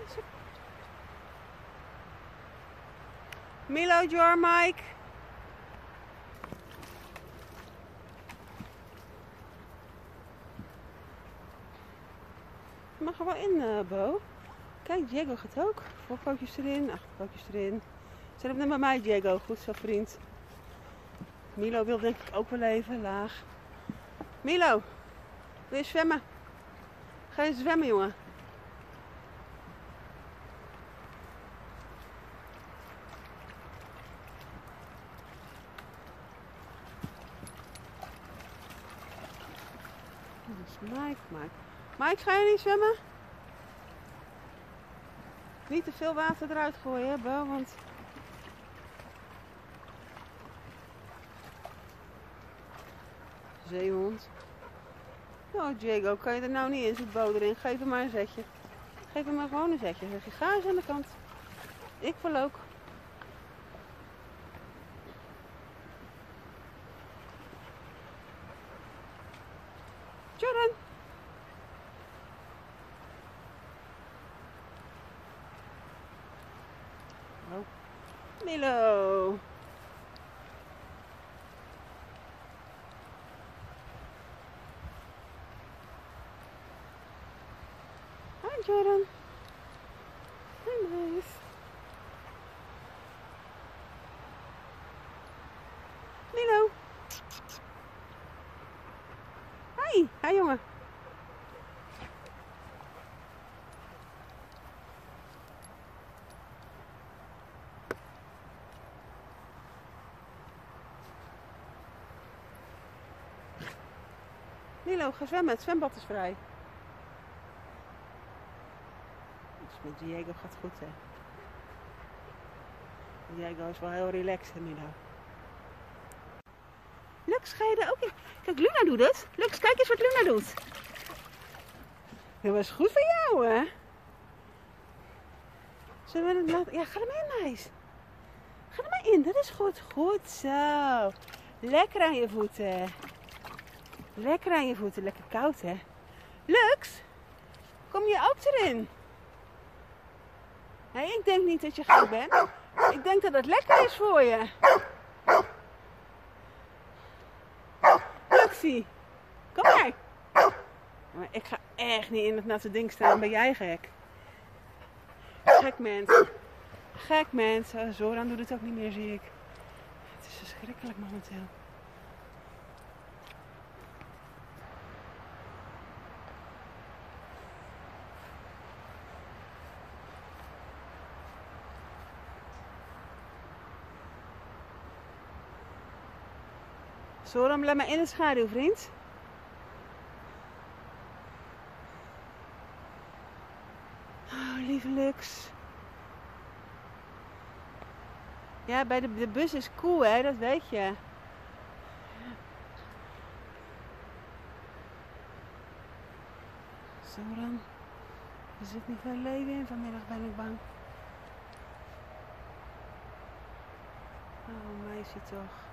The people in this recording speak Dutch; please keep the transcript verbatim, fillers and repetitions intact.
Milo, Jor, Mike. Je mag er wel in, uh, Bo. Kijk, Diego gaat ook. Voorpootjes erin, achterpootjes erin. Zet hem dan bij mij, Diego. Goed zo, vriend. Milo wil denk ik ook wel even laag. Milo, wil je zwemmen? Ga je zwemmen, jongen? Dat is Mike, Mike. Mike, ga je niet zwemmen? Niet te veel water eruit gooien, hè, Bo, want... Zeehond. Oh, Diego, kan je er nou niet in? Zit Bo erin? Geef hem maar een zetje. Geef hem maar gewoon een zetje. Zeg je, ga eens aan de kant. Ik wil ook. Jordan. Oh. Milo. Hi Jordan. Hi nice. Milo. Hi. Hi jongen. Milo, ga zwemmen. Het zwembad is vrij. Dus met Diego gaat het goed, hè. Diego is wel heel relaxed, hè, Milo. Lux, ga je er ook in? Kijk, Luna doet het. Lux, kijk eens wat Luna doet. Dat was goed voor jou, hè? Zullen we het laten... Ja, ga er maar in, meis. Ga er maar in, dat is goed. Goed zo. Lekker aan je voeten. Lekker aan je voeten. Lekker koud, hè? Lux, kom je ook erin? Nee, ik denk niet dat je gek bent. Ik denk dat het lekker is voor je. Luxie, kom maar. Maar ik ga echt niet in het natte ding staan. Ben jij gek? Gek mens. Gek mens. Oh, Zoran doet het ook niet meer, zie ik. Het is verschrikkelijk momenteel. Zoran, laat maar in de schaduw, vriend. Oh, lieve Lux. Ja, bij de, de bus is cool, hè, dat weet je. Zoran, er zit niet veel leven in vanmiddag, ben ik bang. Oh, meisje toch.